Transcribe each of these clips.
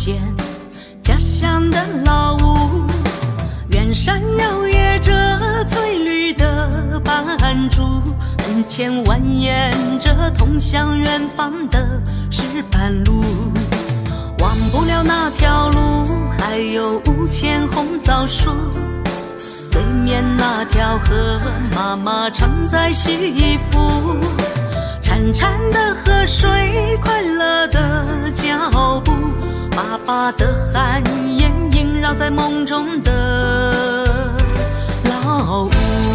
见家乡的老屋，远山摇曳着翠绿的斑竹，门前蜿蜒着通向远方的石板路。忘不了那条路，还有5000红枣树，对面那条河，妈妈常在洗衣服。潺潺的河水，快乐的脚步，爸爸的汗颜萦绕在梦中的老屋。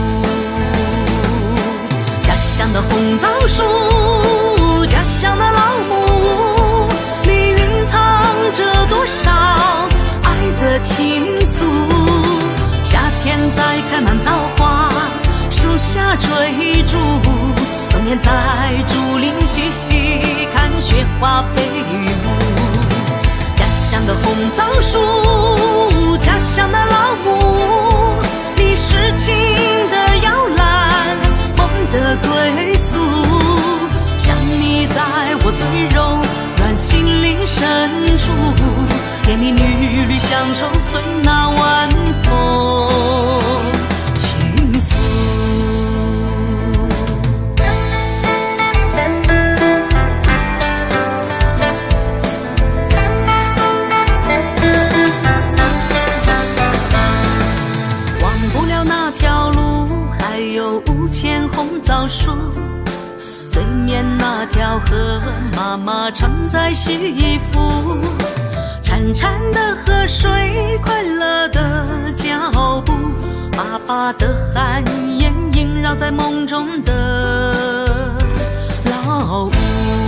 家乡的红枣树，家乡的老木，里蕴藏着多少爱的情愫。夏天在开满枣花，树下追逐，冬天在竹林细细看雪花飞舞。家乡的红枣树，家乡的老木，你是情的摇篮，梦的归宿。想你在我最柔软心灵深处，连你缕缕乡愁随那晚风倾诉。5000红枣树，对面那条河，妈妈常在洗衣服。潺潺的河水，快乐的脚步，爸爸的汗颜萦绕在梦中的老屋。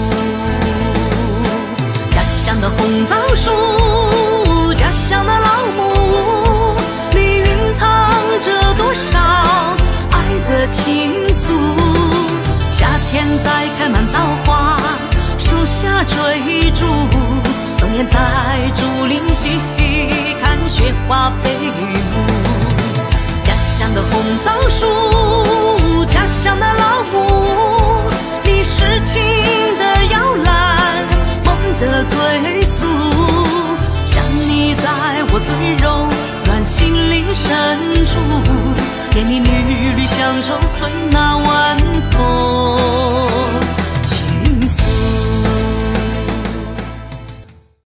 家乡的红枣树，家乡的老木，里蕴藏着多少爱的情愫。夏天在开满枣花，树下追逐，冬天在竹林细细看雪花飞舞。家乡的红枣树，家乡的老木，你是情的摇篮，梦的归宿。想你在我最柔软心灵深处，连你缕缕乡愁随那晚风